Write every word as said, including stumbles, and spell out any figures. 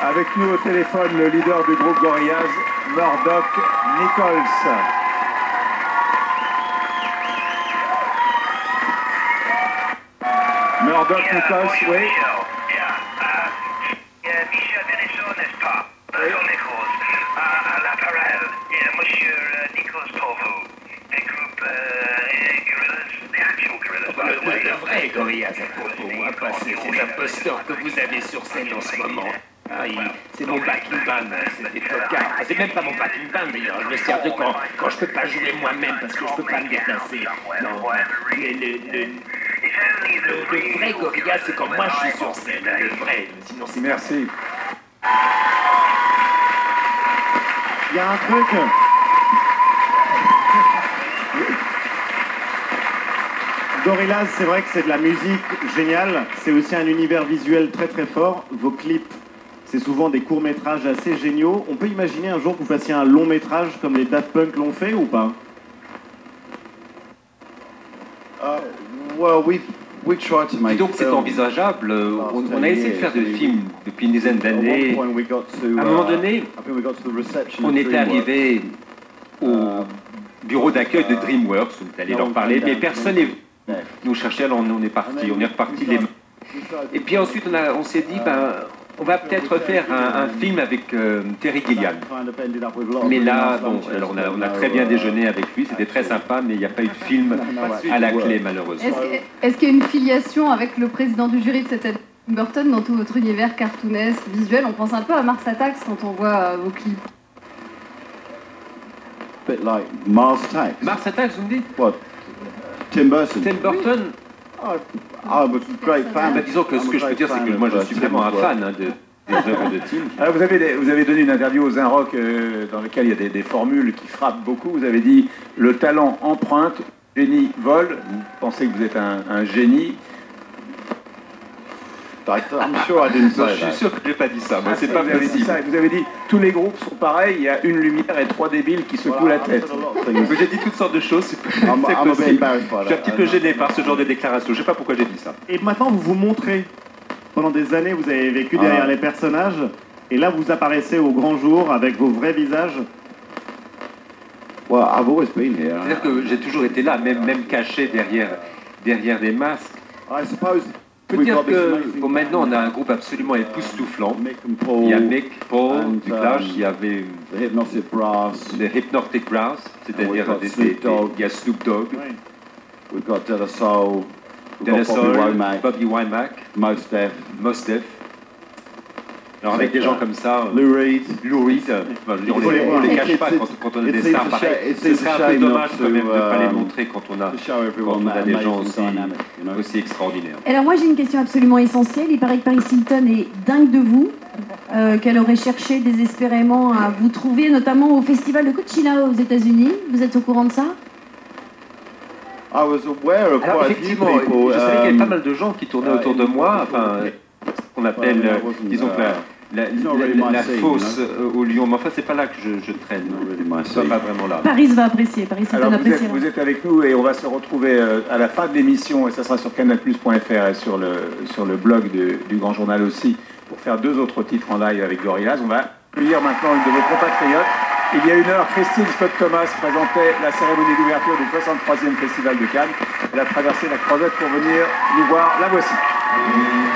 Avec nous au téléphone, le leader du groupe Gorillaz, Murdoch Nichols. Murdoch Yeah, Nichols, bonjour, oui. Michel. Yeah, uh, yeah, Michel Benesson, n'est-ce pas? Bonjour, Nichols. Uh, à l'appareil, yeah, monsieur uh, Nichols pour vous. Des groupes uh, Gorillaz, the actual Gorillaz, by the way. Le vrai Gorillaz, pour moi, pas ces ces imposteurs que vous avez sur scène en ce moment. Ah, il- c'est mon backing band, c'est des tocards. Ah, c'est même pas mon backing band d'ailleurs, je me sers de quand, quand je peux pas jouer moi-même parce que je peux pas me déplacer. Non, le, le, le, le, le vrai Gorillaz, c'est quand moi je suis sur scène, le vrai, sinon c'est... Merci. Il y a un truc. Gorillaz, c'est vrai que c'est de la musique géniale. C'est aussi un univers visuel très très fort. Vos clips, c'est souvent des courts-métrages assez géniaux. On peut imaginer un jour que vous fassiez un long-métrage comme les Daft Punk l'ont fait ou pas? Uh, well, we we tried to make Donc c'est films. envisageable, on, on a essayé de faire des films depuis une dizaine At one d'années. point we got to, À un moment uh, donné, I think we got to the reception on of était DreamWorks. arrivé au Uh, bureau d'accueil de DreamWorks, on est allé leur parler, mais personne n'est venu yeah. nous chercher, alors on est parti, on est reparti les mains. We started- Et puis ensuite on, a- on s'est dit, ben, on va peut-être faire un, un film avec euh, Terry Gilliam. kind of ended up with a lot of Mais really là, nice bon, lunches, alors on a, on a but très no, bien uh, déjeuné avec lui, c'était très sympa, mais il n'y a pas eu de film à la clé malheureusement. Est-ce est-ce qu'il y a une filiation avec le président du jury de cette année, Tim Burton, dans tout votre univers cartoonesque, visuel? On pense un peu à Mars Attacks quand on voit euh, vos clips. bit like Mars Attacks. Mars Attacks, vous me dites? What? Tim Burton. Tim Burton? I, I was a great fan. Bah, disons que ce que je peux dire, c'est que moi je suis vraiment un fan hein, de, des œuvres de Tim. Alors, vous, avez des- vous avez donné une interview aux Zinrock euh, dans laquelle il y a des, des formules qui frappent beaucoup. Vous avez dit « Le talent emprunte, le génie vole ». Vous pensez que vous êtes un, un génie. I, I'm sure I didn't Non, say je suis that. sûr que je n'ai pas dit ça, moi Ah, c'est si, pas vous avez dit possible. ça. Vous avez dit « Tous les groupes sont pareils, il y a une lumière et trois débiles qui secouent Well, la I've tête said a lot of things. Mais j'ai dit toutes sortes de choses, c'est c'est I'm, I'm a bit possible. embarrassed by Je suis un that. petit peu gêné par ce genre de déclaration, je sais pas pourquoi j'ai dit ça. ». Et maintenant, vous vous montrez. Pendant des années, vous avez vécu derrière Ah. les personnages. Et là, vous apparaissez au grand jour avec vos vrais visages. Well, I've always been here. C'est-à-dire que j'ai toujours été là, même, même caché derrière, derrière des masques. I suppose Je peux we've dire got this que amazing bon, maintenant on a un band. groupe absolument époustouflant. Mick and Paul, Il y a Mick, Paul, and, du Clash, um, il y avait the Hypnotic Brass. les Hypnotic Brass, c'est-à-dire we've got des, des, Snoop des- Dogg. il y a Snoop Dogg, We've got De La Soul. We've De La got Bobby Soul, Womack, Bobby Womack, Mos Def, Mos Def. Alors avec des gens comme ça, Lou Reed. Lou Reed, enfin, je veux dire, on Il faut les, les on voir. les It's- cache pas it's- quand, quand on a it des seems stars a pareils. shame- it Ce seems serait a un peu shame dommage not quand même de ne to, pas les um, montrer quand on a, to show quand everyone on a that des gens amazing aussi, dynamic, you know. aussi extraordinaires. Alors moi j'ai une question absolument essentielle. Il paraît que Paris Hilton est dingue de vous, euh, qu'elle aurait cherché désespérément à vous trouver, notamment au festival de Coachella aux États-Unis. Vous êtes au courant de ça? I was aware of Alors quite a few effectivement, people. je savais qu'il y avait um, pas mal de gens qui tournaient autour de moi, enfin, ce qu'on appelle, Well, I euh, wasn't, disons que la, la, it's not la- really my la scene, fosse you euh, au Lyon, mais enfin c'est pas là que je, je traîne, Not really my c'est scene. pas vraiment là. Paris va apprécier, Paris Hilton Alors, vous êtes, appréciera. vous êtes avec nous et on va se retrouver euh, à la fin de l'émission, et ça sera sur canal plus point f r et sur le, sur le blog de- du Grand Journal aussi, pour faire deux autres titres en live avec Gorillaz. On va accueillir maintenant une de vos compatriotes. Il y a une heure, Christine Scott-Thomas présentait la cérémonie d'ouverture du soixante-troisième Festival de Cannes. Elle a traversé la Creusette pour venir nous voir. La voici.